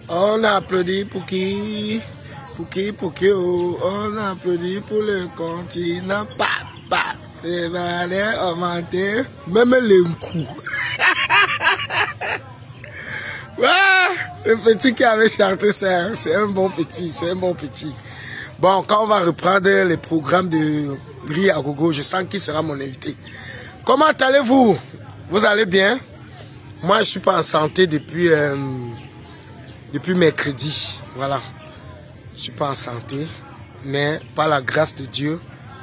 On applaudit pour qui? Pour qui, oh. On applaudit pour le continent. Les valeurs augmentées. Même les coups. Le petit qui avait chanté ça, c'est un bon petit, Bon, quand on va reprendre les programmes de Ria Gogo, je sens qu'il sera mon invité. Comment allez-vous? Vous allez bien? Moi, je suis pas en santé depuis mercredi. Voilà. Je suis pas en santé, mais par la grâce de Dieu,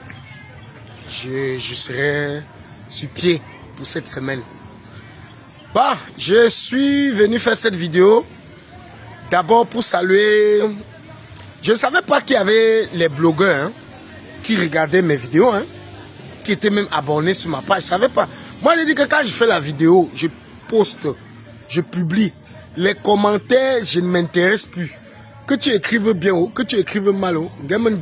je serai sur pied pour cette semaine. Bon, je suis venu faire cette vidéo d'abord pour saluer. Je ne savais pas qu'il y avait les blogueurs qui regardaient mes vidéos, qui étaient même abonnés sur ma page. Je ne savais pas. Moi, je dis que quand je fais la vidéo, je poste, je publie. Les commentaires, je ne m'intéresse plus. Que tu écrives bien ou que tu écrives mal ou,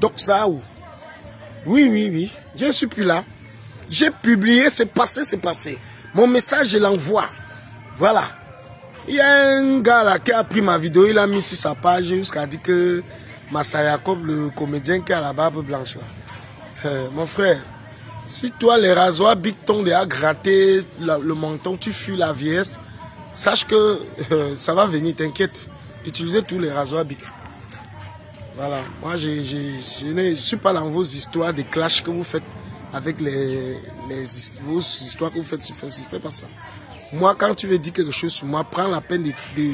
oui, je ne suis plus là. J'ai publié, c'est passé. Mon message, je l'envoie. Voilà. Il y a un gars là qui a pris ma vidéo, il a mis sur sa page jusqu'à dire que Massa Jacob, le comédien qui a la barbe blanche là. Mon frère, si toi les rasoirs Big Ton a gratté le menton, tu fuis la vieillesse, sache que ça va venir, t'inquiète. Utilisez tous les rasoirs Big. Voilà. Moi, je ne suis pas dans vos histoires de clash que vous faites avec vos histoires que vous faites sur Facebook. Fais pas ça. Moi, quand tu veux dire quelque chose sur moi, prends la peine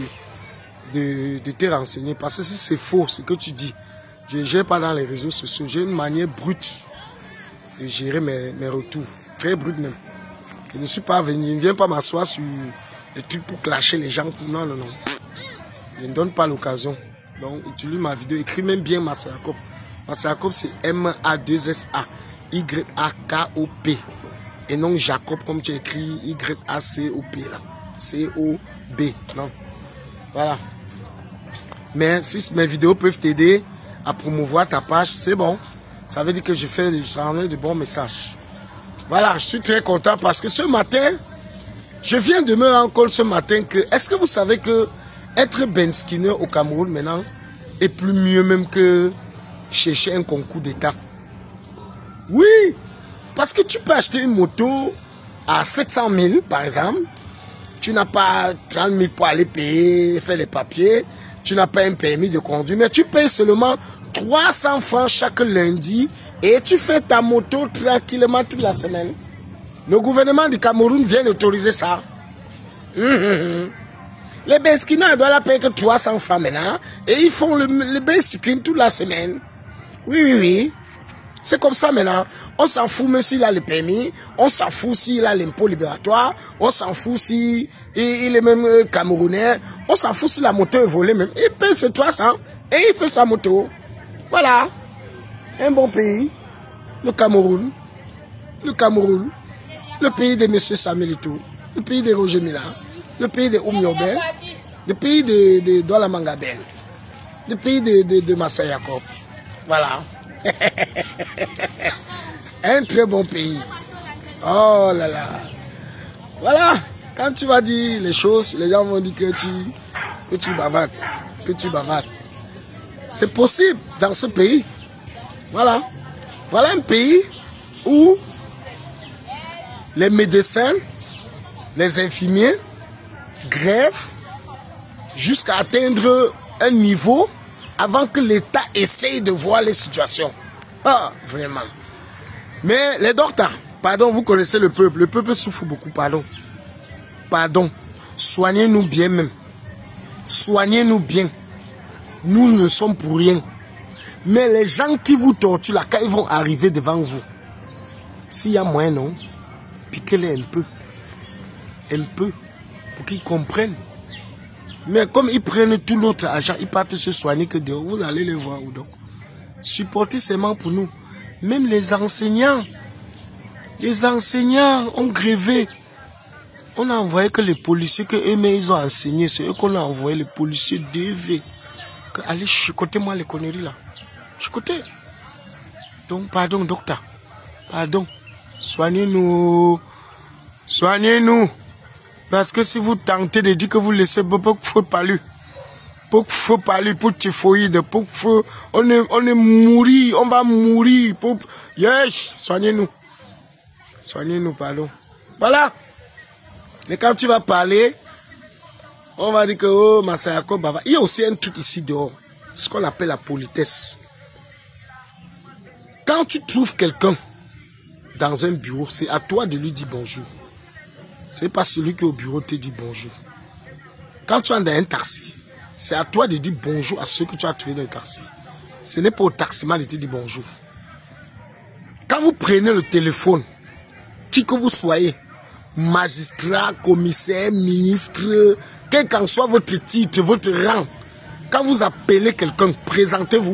de te renseigner. Parce que si c'est faux, ce que tu dis, je ne gère pas dans les réseaux sociaux. J'ai une manière brute de gérer mes retours. Très brute même. Je ne suis pas venu, je ne viens pas m'asseoir sur des trucs pour clasher les gens. Non. Je ne donne pas l'occasion. Donc, utilise ma vidéo. Écris même bien Massa Jacob. Massa Jacob, c'est M-A-2-S-A. Y-A-K-O-P. Et non Jacob comme tu écris Y-A-C-O-P là. C-O-B. Non. Voilà. Mais si mes vidéos peuvent t'aider à promouvoir ta page, c'est bon. Ça veut dire que je rends de bons messages. Voilà, je suis très content parce que ce matin, je viens de me rendre compte ce matin que, est-ce que vous savez que être Ben Skinner au Cameroun maintenant est plus mieux même que chercher un concours d'État? Oui! Parce que tu peux acheter une moto à 700 000 par exemple. Tu n'as pas 30 000 pour aller payer, faire les papiers. Tu n'as pas un permis de conduire. Mais tu payes seulement 300 francs chaque lundi. Et tu fais ta moto tranquillement toute la semaine. Le gouvernement du Cameroun vient d'autoriser ça. Les Benskina doivent la payer que 300 francs maintenant. Et ils font le Benskin toute la semaine. Oui. C'est comme ça maintenant. On s'en fout même s'il a le permis. On s'en fout s'il a l'impôt libératoire. On s'en fout s'il est même camerounais. On s'en fout si la moto est volée même. Il paye ses 300 et il fait sa moto. Voilà. Un bon pays. Le Cameroun. Le pays de M. Samuel Eto'o. Le pays de Roger Mila. Le pays de Oumyobel. Le pays de Douala Mangabel. Le pays de Massa Jacob. Voilà. Un très bon pays. Oh là là. Voilà. Quand tu vas dire les choses, les gens vont dire que tu bavardes. C'est possible dans ce pays. Voilà. Voilà un pays où les médecins, les infirmiers grèvent jusqu'à atteindre un niveau avant que l'État essaye de voir les situations. Ah, vraiment. Mais les docteurs, pardon, vous connaissez le peuple. Le peuple souffre beaucoup, pardon. Soignez-nous bien même. Soignez-nous bien. Nous ne sommes pour rien. Mais les gens qui vous torturent là, quand ils vont arriver devant vous, s'il y a moyen, non, piquez-les un peu. Pour qu'ils comprennent. Mais comme ils prennent tout l'autre argent, ils partent se soigner que dehors. Vous allez les voir où donc. Supportez seulement pour nous. Même les enseignants ont grévé. On a envoyé que les policiers que eux-mêmes ils ont enseigné. C'est eux qu'on a envoyé, les policiers DV. Allez chicoter-moi les conneries là. Chicoter. Donc pardon docteur. Pardon. Soignez-nous. Parce que si vous tentez de dire que vous laissez Bobo, il faut pas lui. Pour faut parler pour typhoïde, pour faut, on est mourir, on va mourir. Pour, yes, soignez-nous. Soignez-nous, pardon. Voilà. Mais quand tu vas parler, on va dire que, oh, Masayako Bava. Il y a aussi un truc ici dehors, ce qu'on appelle la politesse. Quand tu trouves quelqu'un dans un bureau, c'est à toi de lui dire bonjour. C'est pas celui qui est au bureau te dit bonjour. Quand tu es dans un taxi, c'est à toi de dire bonjour à ceux que tu as trouvés dans le taxi. Ce n'est pas au taximan de te dire bonjour. Quand vous prenez le téléphone, qui que vous soyez, magistrat, commissaire, ministre, quel qu'en soit votre titre, votre rang, quand vous appelez quelqu'un, présentez-vous.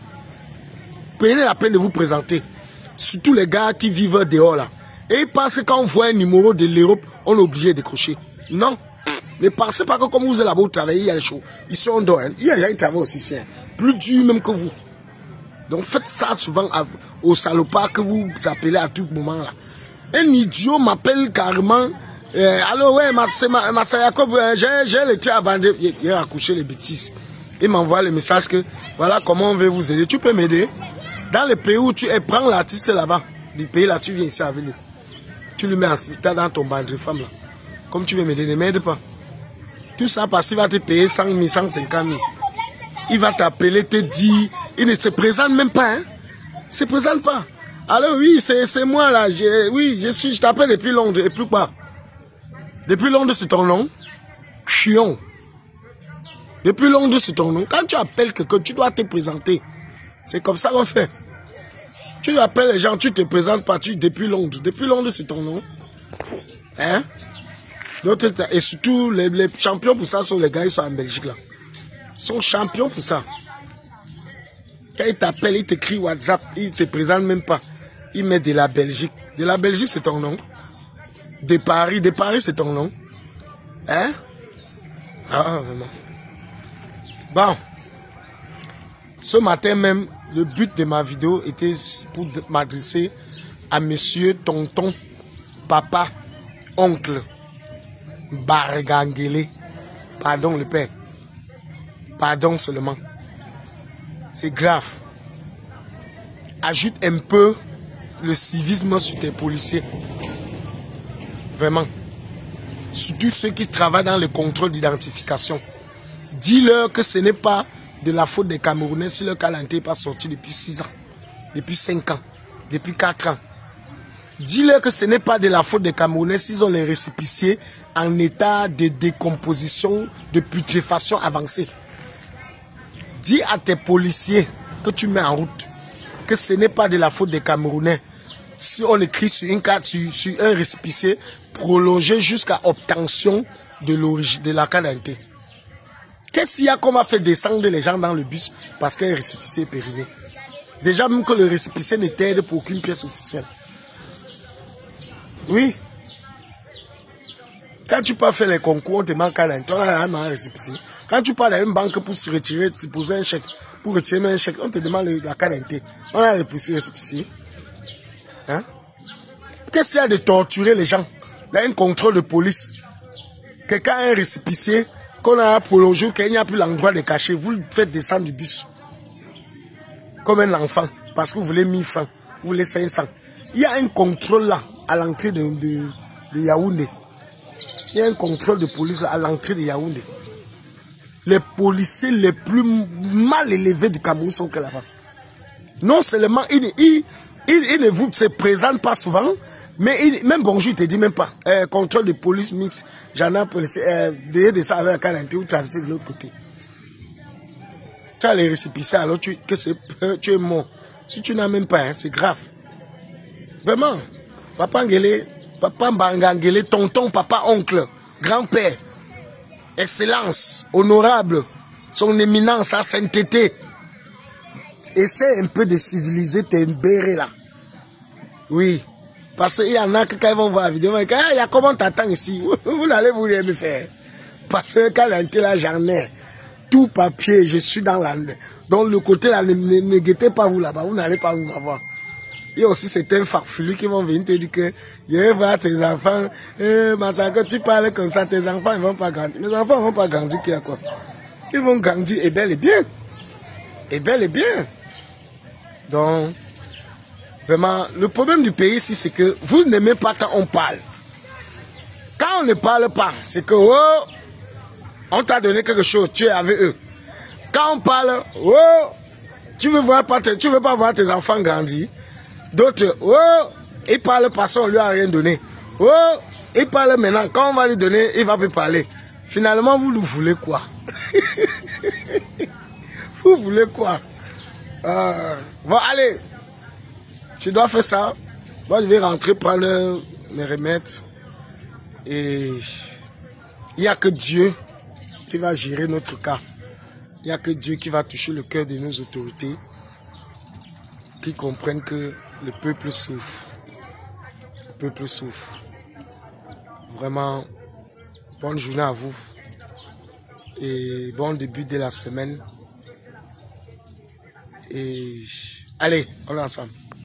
Prenez la peine de vous présenter. Surtout les gars qui vivent dehors là. Et ils pensent que quand on voit un numéro de l'Europe, on est obligé de décrocher. Non. Ne pensez pas que comme vous êtes là-bas, vous travaillez, il y a les choses. Ils sont dehors. Il y a des gens qui travaillent aussi, c'est plus dur même que vous. Donc faites ça souvent aux salopards que vous appelez à tout moment là. Un idiot m'appelle carrément. Alors ouais, Masayako, j'ai le tien à vendre. Il a accouché les bêtises. Il m'envoie le message que voilà comment on veut vous aider. Tu peux m'aider? Dans le pays où tu es, prends l'artiste là-bas. Du pays là, tu viens ici avec lui. Tu lui mets en hospital dans ton bande de femmes là. Comme tu veux m'aider, ne m'aide pas. Tout ça parce qu'il va te payer 100 000, 150 000. Il va t'appeler, te dire, il ne se présente même pas, hein. Il ne se présente pas. Alors oui, c'est moi là, je t'appelle depuis Londres, et plus quoi. Depuis Londres, c'est ton nom. Chion. Depuis Londres, c'est ton nom. Quand tu appelles quelqu'un, tu dois te présenter. C'est comme ça qu'on fait. Tu appelles les gens, tu te présentes pas, depuis Londres. Depuis Londres, c'est ton nom. Hein? Et surtout, les champions pour ça sont les gars, ils sont en Belgique là. Ils sont champions pour ça. Quand ils t'appellent, ils t'écrivent WhatsApp, ils ne se présentent même pas. Ils mettent de la Belgique. De la Belgique, c'est ton nom. De Paris, c'est ton nom. Hein? Ah, vraiment. Bon. Ce matin même, le but de ma vidéo était pour m'adresser à monsieur, tonton, papa, oncle, Bargangele. Pardon le père. Pardon seulement. C'est grave. Ajoute un peu le civisme sur tes policiers. Vraiment. Surtout ceux qui travaillent dans le contrôle d'identification. Dis-leur que ce n'est pas de la faute des Camerounais si leur calendrier n'est pas sorti depuis 6 ans, depuis 5 ans, depuis 4 ans. Dis-leur que ce n'est pas de la faute des Camerounais s'ils ont les récépissés en état de décomposition, de putréfaction avancée. Dis à tes policiers que tu mets en route que ce n'est pas de la faute des Camerounais si on écrit sur une carte, sur un récépissé prolongé jusqu'à obtention de l'origine de la carte d'identité. Qu'est-ce qu'il y a qu'on va faire descendre les gens dans le bus parce qu'un récépissé est périmé? Déjà même que le récépissé ne t'aide pour aucune pièce officielle. Oui. Quand tu peux faire les concours, on te manque à l'intérieur, on a un récépissé. Quand tu pars à une banque pour se retirer, te poser un chèque, pour retirer un chèque, on te demande la carte d'identité. On a récépissé. Hein? Qu'est-ce qu'il y a de torturer les gens? Il y a un contrôle de police. Quelqu'un a un récépissé qu'on a prolongé, qu'il n'y a plus l'endroit de cacher. Vous le faites descendre du bus. Comme un enfant. Parce que vous voulez 1000 francs. Vous voulez 500. Il y a un contrôle là, à l'entrée de Yaoundé. Il y a un contrôle de police là, à l'entrée de Yaoundé. Les policiers les plus mal élevés du Cameroun sont que là-bas. Non seulement, ils ne vous se présentent pas souvent, mais même bonjour, il ne te dit même pas. Contrôle de police mixte, gendarme policier, de ça avec la carte d'identité ou traverser de l'autre côté. Tu as les récépissés, alors tu es mort. Si tu n'as même pas, hein, c'est grave. Vraiment. Papa Ngele, papa Mbangangele, tonton, papa, oncle, grand-père, excellence, honorable, son éminence, sa sainteté. Essaie un peu de civiliser tes bérets là. Oui. Parce qu'il y en a qui, quand ils vont voir la vidéo, ils vont dire, il y a comment t'attends ici? Vous n'allez vous rien me faire. Parce que quand l'entrée là, j'en ai tout papier, je suis dans le côté là, ne guettez pas vous là-bas, vous n'allez pas vous m'avoir. Il y a aussi certains farfelus qui vont venir te dire que je vais voir tes enfants, Masayako, tu parles comme ça, tes enfants ne vont pas grandir. Les enfants ne vont pas grandir, qu'il y a quoi? Ils vont grandir et bel et bien. Et bel et bien. Donc, vraiment, le problème du pays ici, c'est que vous n'aimez pas quand on parle. Quand on ne parle pas, c'est que, oh, on t'a donné quelque chose, tu es avec eux. Quand on parle, oh, tu veux pas voir tes enfants grandir. D'autres, oh, ils parlent parce qu'on lui a rien donné. Oh, il parle maintenant. Quand on va lui donner, il va plus parler. Finalement, vous voulez quoi? Vous voulez quoi? Bon, allez. Tu dois faire ça. Moi, je vais rentrer prendre mes remèdes. Et il n'y a que Dieu qui va gérer notre cas. Il n'y a que Dieu qui va toucher le cœur de nos autorités. Qui comprennent que le peuple souffre. Le peuple souffre. Vraiment, bonne journée à vous. Et bon début de la semaine. Et allez, on est ensemble.